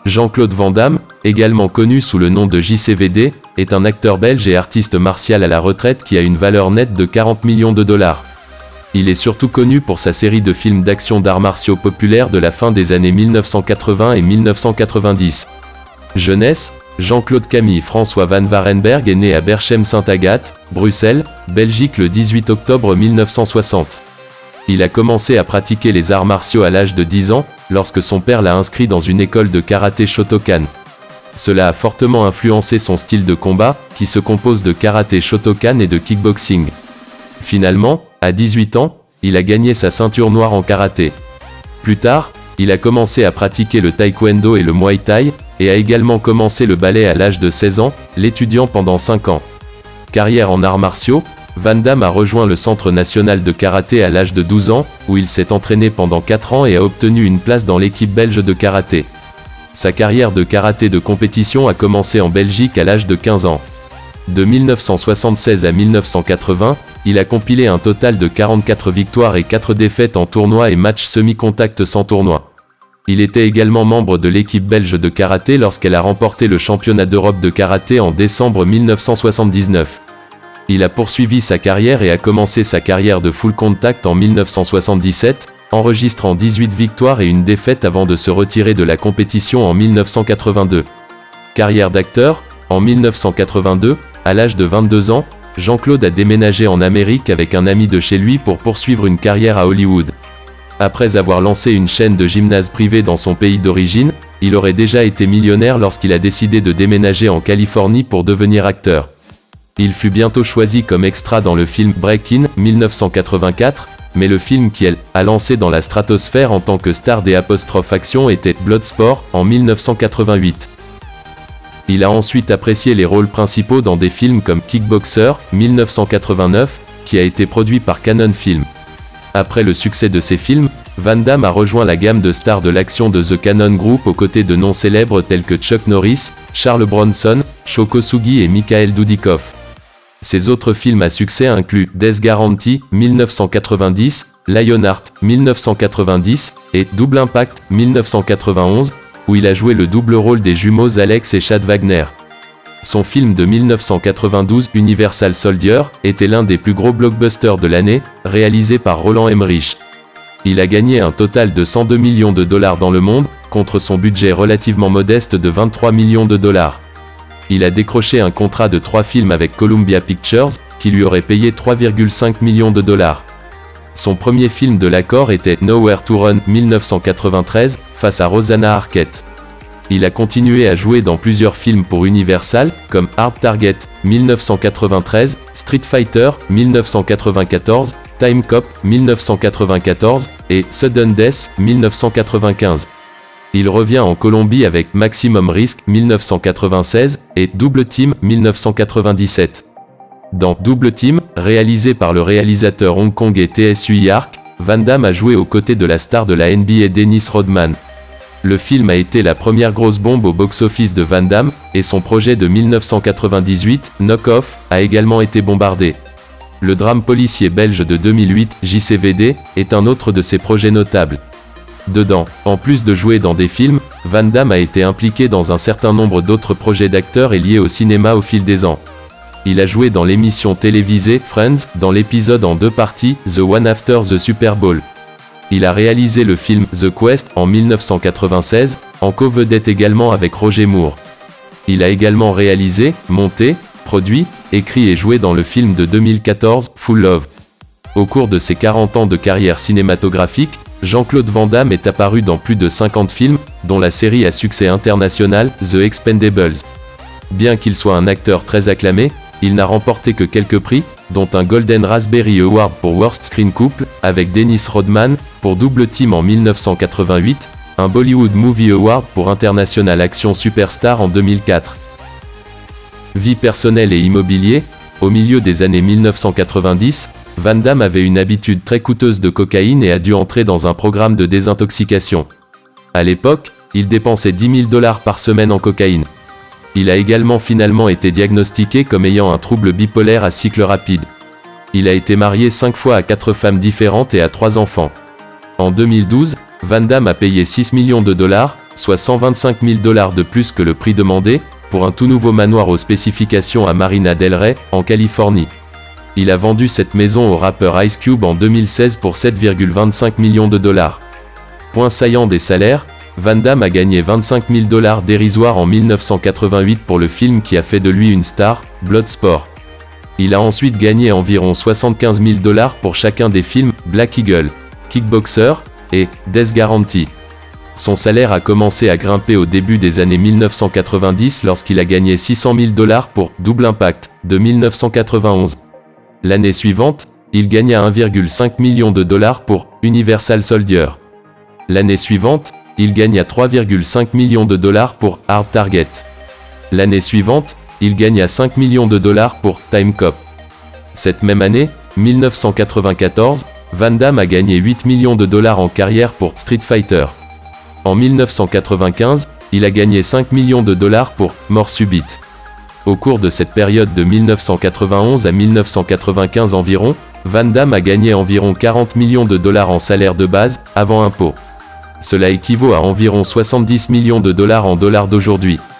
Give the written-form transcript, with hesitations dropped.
Jean-Claude Van Damme, également connu sous le nom de JCVD, est un acteur belge et artiste martial à la retraite qui a une valeur nette de 40 millions de dollars. Il est surtout connu pour sa série de films d'action d'arts martiaux populaires de la fin des années 1980 et 1990. Jeunesse, Jean-Claude Camille François van Varenberg est né à Berchem-Sainte-Agathe, Bruxelles, Belgique le 18 octobre 1960. Il a commencé à pratiquer les arts martiaux à l'âge de 10 ans, lorsque son père l'a inscrit dans une école de karaté Shotokan. Cela a fortement influencé son style de combat, qui se compose de karaté Shotokan et de kickboxing. Finalement, à 18 ans, il a gagné sa ceinture noire en karaté. Plus tard, il a commencé à pratiquer le taekwondo et le muay thai, et a également commencé le ballet à l'âge de 16 ans, l'étudiant pendant 5 ans. Carrière en arts martiaux, Van Damme a rejoint le Centre national de karaté à l'âge de 12 ans, où il s'est entraîné pendant 4 ans et a obtenu une place dans l'équipe belge de karaté. Sa carrière de karaté de compétition a commencé en Belgique à l'âge de 15 ans. De 1976 à 1980, il a compilé un total de 44 victoires et 4 défaites en tournois et matchs semi-contact sans tournoi. Il était également membre de l'équipe belge de karaté lorsqu'elle a remporté le championnat d'Europe de karaté en décembre 1979. Il a poursuivi sa carrière et a commencé sa carrière de full contact en 1977, enregistrant 18 victoires et une défaite avant de se retirer de la compétition en 1982. Carrière d'acteur, en 1982, à l'âge de 22 ans, Jean-Claude a déménagé en Amérique avec un ami de chez lui pour poursuivre une carrière à Hollywood. Après avoir lancé une chaîne de gymnase privée dans son pays d'origine, il aurait déjà été millionnaire lorsqu'il a décidé de déménager en Californie pour devenir acteur. Il fut bientôt choisi comme extra dans le film Break-In, 1984, mais le film qui a lancé dans la stratosphère en tant que star des '' était Bloodsport, en 1988. Il a ensuite apprécié les rôles principaux dans des films comme Kickboxer, 1989, qui a été produit par Cannon Film. Après le succès de ces films, Van Damme a rejoint la gamme de stars de l'action de The Cannon Group aux côtés de noms célèbres tels que Chuck Norris, Charles Bronson, Sho Kosugi et Mikhail Dudikoff. Ses autres films à succès incluent Death Guarantee, 1990, Lionheart, 1990, et Double Impact, 1991, où il a joué le double rôle des jumeaux Alex et Chad Wagner. Son film de 1992, Universal Soldier, était l'un des plus gros blockbusters de l'année, réalisé par Roland Emmerich. Il a gagné un total de 102 millions de dollars dans le monde, contre son budget relativement modeste de 23 millions de dollars. Il a décroché un contrat de 3 films avec Columbia Pictures, qui lui aurait payé 3,5 millions de dollars. Son premier film de l'accord était Nowhere to Run, 1993, face à Rosanna Arquette. Il a continué à jouer dans plusieurs films pour Universal, comme Hard Target, 1993, Street Fighter, 1994, Time Cop, 1994, et Sudden Death, 1995. Il revient en Colombie avec Maximum Risk, 1996, et Double Team, 1997. Dans Double Team, réalisé par le réalisateur Hong Kong et TSUI Arc, Van Damme a joué aux côtés de la star de la NBA Dennis Rodman. Le film a été la première grosse bombe au box-office de Van Damme, et son projet de 1998, Knock Off, a également été bombardé. Le drame policier belge de 2008, JCVD, est un autre de ses projets notables. Dedans, en plus de jouer dans des films, Van Damme a été impliqué dans un certain nombre d'autres projets d'acteurs et liés au cinéma au fil des ans. Il a joué dans l'émission télévisée Friends, dans l'épisode en 2 parties, The One After the Super Bowl. Il a réalisé le film The Quest en 1996, en co-vedette également avec Roger Moore. Il a également réalisé, monté, produit, écrit et joué dans le film de 2014, Full Love. Au cours de ses 40 ans de carrière cinématographique, Jean-Claude Van Damme est apparu dans plus de 50 films, dont la série à succès international, The Expendables. Bien qu'il soit un acteur très acclamé, il n'a remporté que quelques prix, dont un Golden Raspberry Award pour Worst Screen Couple, avec Dennis Rodman, pour Double Team en 1988, un Bollywood Movie Award pour International Action Superstar en 2004. Vie personnelle et immobilier, au milieu des années 1990, Van Damme avait une habitude très coûteuse de cocaïne et a dû entrer dans un programme de désintoxication. À l'époque, il dépensait 10 000 $ par semaine en cocaïne. Il a également finalement été diagnostiqué comme ayant un trouble bipolaire à cycle rapide. Il a été marié 5 fois à 4 femmes différentes et a 3 enfants. En 2012, Van Damme a payé 6 millions de dollars, soit 125 000 $ de plus que le prix demandé, pour un tout nouveau manoir aux spécifications à Marina del Rey, en Californie. Il a vendu cette maison au rappeur Ice Cube en 2016 pour 7,25 millions de dollars. Point saillant des salaires, Van Damme a gagné 25 000 $ dérisoires en 1988 pour le film qui a fait de lui une star, Bloodsport. Il a ensuite gagné environ 75 000 $ pour chacun des films, Black Eagle, Kickboxer, et Death Guarantee. Son salaire a commencé à grimper au début des années 1990 lorsqu'il a gagné 600 000 $ pour Double Impact, de 1991. L'année suivante, il gagna 1,5 million de $ pour Universal Soldier. L'année suivante, il gagna 3,5 millions de $ pour Hard Target. L'année suivante, il gagna 5 millions de $ pour Time Cop. Cette même année, 1994, Van Damme a gagné 8 millions de $ en carrière pour Street Fighter. En 1995, il a gagné 5 millions de $ pour Mort Subite. Au cours de cette période de 1991 à 1995 environ, Van Damme a gagné environ 40 millions de $ en salaire de base, avant impôt. Cela équivaut à environ 70 millions de $ en dollars d'aujourd'hui.